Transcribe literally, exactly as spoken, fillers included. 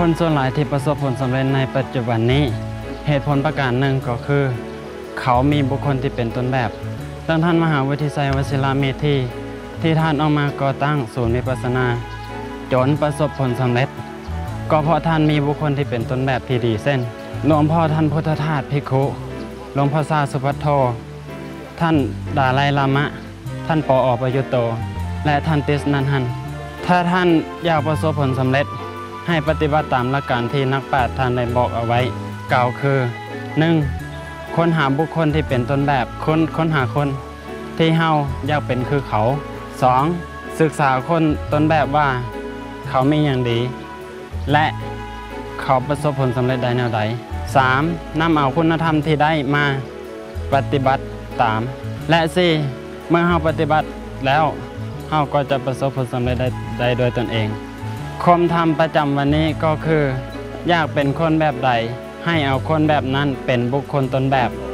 คนส่วนหลายที่ประสบผลสำเร็จในปัจจุบันนี้เหตุผลประการหนึ่งก็คือเขามีบุคคลที่เป็นต้นแบบดังท่านมหาวิทยาลัยวชิระเมธีที่ท่านออกมาก่อตั้งศูนย์วิปัสสนาจนประสบผลสำเร็จก็เพราะท่านมีบุคคลที่เป็นต้นแบบที่ดีเส้นหลวงพ่อท่านพุทธทาสภิกขุหลวงพ่อซาสุภัทโทท่านดาไลลามะท่านปออประยุตโตและท่านติสนันหันถ้าท่านอยากประสบผลสำเร็จให้ปฏิบัติตามหลักการที่นักปราชญ์ท่านได้บอกเอาไว้กล่าวคือ หนึ่ง. ค้นหาบุคคลที่เป็นต้นแบบค้นค้นหาคนที่เฮาอยากเป็นคือเขา สอง. ศึกษาคนต้นแบบว่าเขามีอย่างดีและเขาประสบผลสำเร็จได้แนวใด สาม. นำเอาคุณธรรมที่ได้มาปฏิบัติตามและ สี่. เมื่อเฮาปฏิบัติแล้วเฮาก็จะประสบผลสำเร็จได้ได้โดยตนเองคมธรรมประจำวันนี้ก็คืออยากเป็นคนแบบใดให้เอาคนแบบนั้นเป็นบุคคลต้นแบบ